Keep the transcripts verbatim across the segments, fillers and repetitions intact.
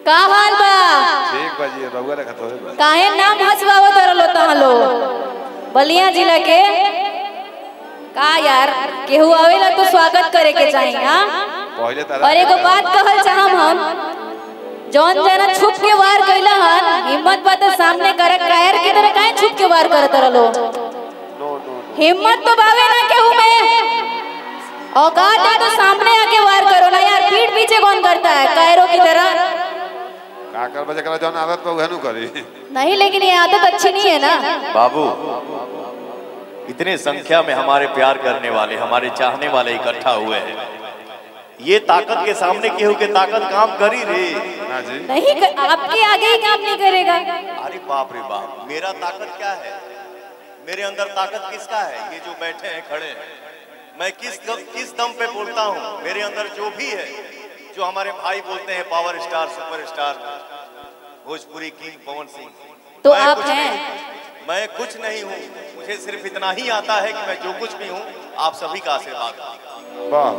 का हाल बा? ठीक बाजी रउआ रखत होए। काहे नाम हंसवावो तरलो तहलो बलिया जिला के का यार केहू आवेला तो स्वागत करे के चाहिए। हां पहले तारा और एगो बात कहल चाहम हम जौन जना छुप के वार कइला हन हिम्मत बा तो सामने कर कायर के तरह काहे छुप के वार करत रहलो। नो नो हिम्मत तो बावे ना केहू में औकात है तो सामने आके वार करो ना यार। पीठ पीछे कौन करता है कायरों की तरह? का कर बजे करा जौन आदत पे उहनु करी नहीं लेकिन ये आदत अच्छी नहीं है ना बाबू। इतने संख्या में हमारे प्यार करने वाले हमारे चाहने वाले इकट्ठा हुए हैं, ये ताकत के सामने केहू के ताकत काम करी रे ना जी। नहीं कर, आपके आगे ही काम नहीं करेगा। अरे बाप रे बाप, मेरा ताकत क्या है? मेरे अंदर ताकत किसका है? ये जो बैठे हैं खड़े हैं, मैं किस किस दम पे बोलता हूँ? मेरे अंदर जो भी है, जो हमारे भाई बोलते हैं power star super star Bhojpuri king Pawan Singh, तो आप हैं? मैं कुछ नहीं हूँ, मुझे सिर्फ इतना ही आता है कि मैं जो कुछ भी हूँ आप सभी का आशीर्वाद। वाह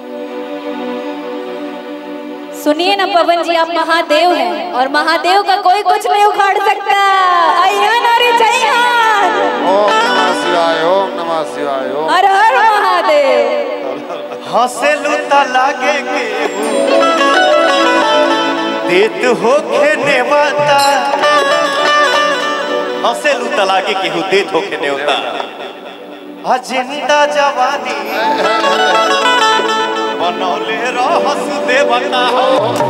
सुनिए ना पवन जी, आप महादेव हैं और महादेव का कोई कुछ नहीं उखाड़ सकता। अय्यन और जयहान। ओम नमः शिवाय ओम नमः शिवाय ओम हर हर महादेव। हंसेलू ता लागे के देत हो खेने वाता, हंसेलू ता लागे के देत हो खेने होता। जिंदा जवानी बनौले रहस देवता हो,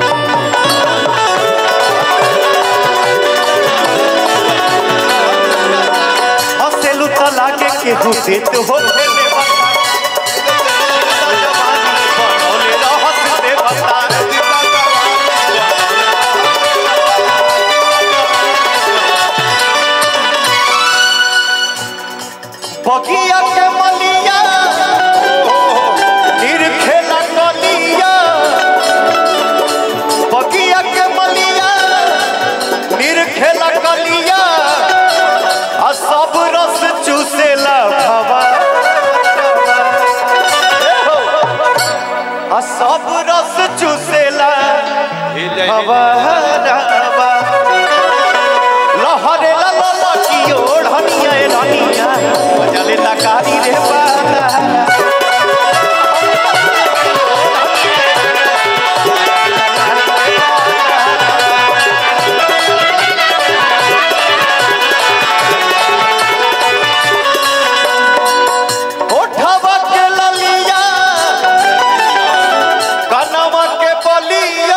हंसेलू ता लागे के देत हो खेने वाता, बनौले रहस देवता। बगिया के मलिया निरखेला कलिया, बगिया के मलिया निरखेला कलिया, आ सब रस चूसेला भवा, आ सब रस चूसेला भवा, लहरेला ललकी ओढ़निया रानिया बजाले ताकारी रे बाला। ओठवा के ललिया कनवा के बलिया,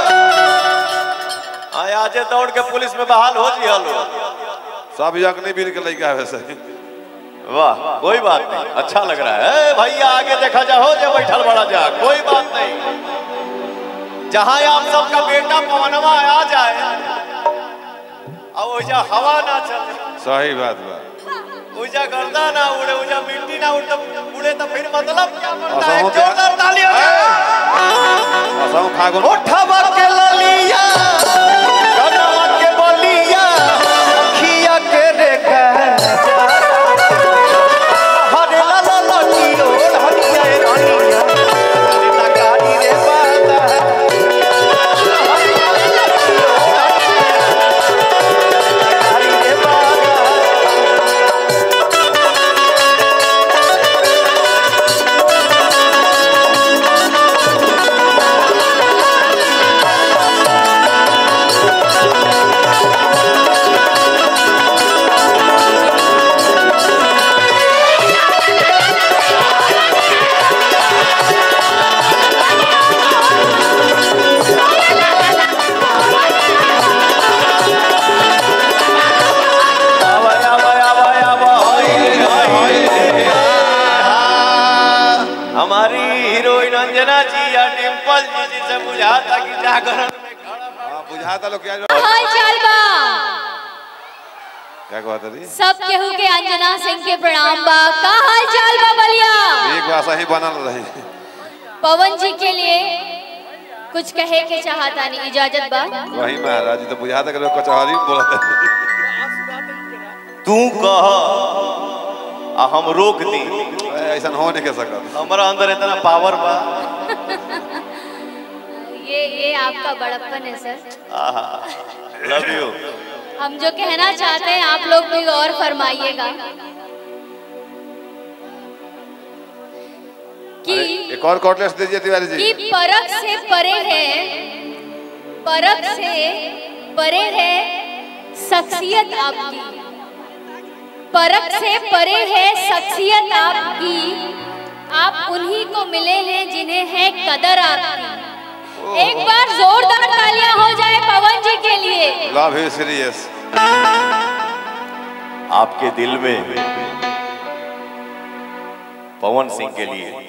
आज दौड़ के पुलिस में बहाल हो जी हलो सब यज्ञ बीर के लइका है वैसे। वाह कोई बात नहीं, अच्छा लग रहा है भैया। आगे देखा जा हो जा बैठल बड़ा जा, कोई बात नहीं। जहां आप सबका बेटा पवनवा आ जाए अब ओजा हवा ना चले, सही बात बा। ओजा गर्दा ना उड़े, ओजा मिट्टी ना उड़े उड़े तो फिर मतलब क्या बनता है? जोरदार ताली हो जाए। असम फागुन उठवा के ललिया कनवा के बलिया खिया के रेखा, हरे लाला लकी ओढ़ हनिया रानिया ताकारी रे बाता, ताकारी रे बाता। हमारी हीरोइन अंजना जी या डिम्पल जी जिसे बुझाता कि जागरण में खड़ा बुझाता लोग क्या हाल चाल बा? क्या कहता रही? सब केहू के अंजना सिंह के प्रणाम बा। का हाल चाल बा बलिया? एक बार सही बनल रही। पवन जी के लिए कुछ कहे के चाहता नहीं, इजाजत बा? वही महाराज जी तो बुझाता कि लोग कचहरी में बोलते हैं। तू कह आ हम रोक दी, ऐसा हो नहीं कह सकता। हमारा अंदर इतना पावर बा। ये ये ये आपका बड़प्पन है सर। Love you. हम जो कहना चाहते हैं आप लोग भी गौर फरमाइएगा कि एक और कॉटलेस दीजिए तिवारी जी। कि परख से परे है, परख से परे है शख्सियत आपकी, परख से परे है शख्सियत आपकी, आप उन्हीं को मिले हैं जिन्हें है कदर आपकी। एक बार जोरदार तालियां हो जाए पवन जी के लिए। Love you serious. आपके दिल में पवन सिंह के लिए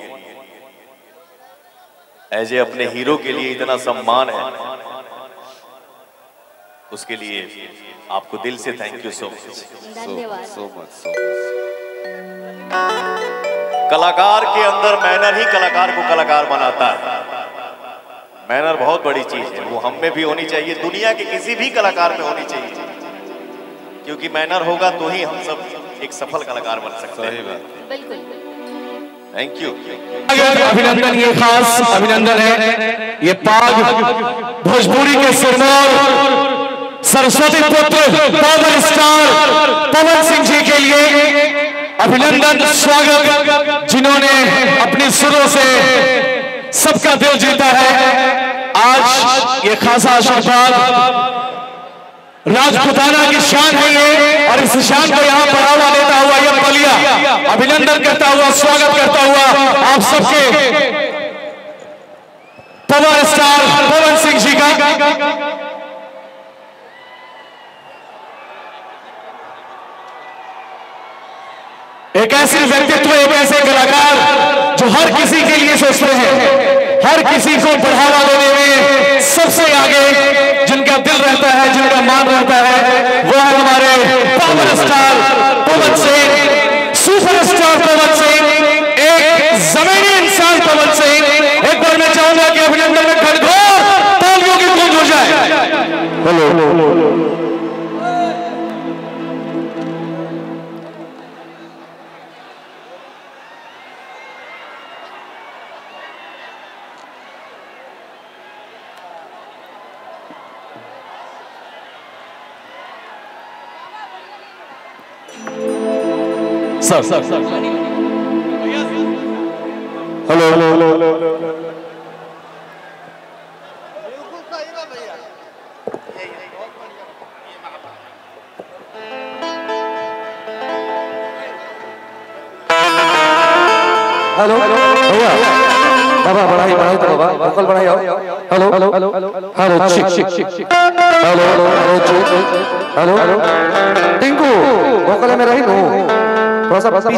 एज ए अपने हीरो के लिए इतना सम्मान है, उसके लिए आपको दिल से थैंक यू सो मच। धन्यवाद। So much so much. कलाकार के अंदर मैनर ही कलाकार को कलाकार बनाता है। मैनर बहुत बड़ी चीज है, वो हम में भी होनी चाहिए, दुनिया के किसी भी कलाकार में होनी चाहिए, क्योंकि मैनर होगा तो ही हम सब एक सफल कलाकार बन सकते हैं। सही बात। बिल्कुल। Thank you. अभिनंदन, ये खास अभिनंदन है। ये पाग भोजपुरी के सिरमौर सरस्वती पुत्र पावर स्टार पवन सिंह जी के लिए अभिनंदन, स्वागत, जिन्होंने अपनी सुरों से सबका दिल जीता है। आज ये खासा आशीर्वाद राजपुताना की शान है ये, और इस शान को यहाँ बढ़ावा देता हुआ ये बलिया अभिनंदन करता हुआ, स्वागत करता हुआ आप सबके पावर स्टार पवन सिंह जी का। एक ऐसे व्यक्तित्व, एक ऐसे कलाकार जो हर किसी के लिए सोचते हैं, हर किसी को बढ़ावा देने में सबसे आगे, जिनका दिल रहता है, जिनका मान रहता है, वो है हमारे power star Pawan Singh, superstar Pawan Singh, एक जमीनी इंसान पवन सिंह। एक बार मैं चाहूंगा कि अभिनंदन में खड़गोर तालियों की गूंज हो जाए। Hello sir sir sir hello hello hello hello hello भैया, बाबा बढ़ाई बढ़ाई तो बाबा वोकल बढ़ाई आओ। हेलो हेलो हेलो हेलो शिक शिक शिक hello hello hello hello Tinku vocal में रही नो, थोड़ा सा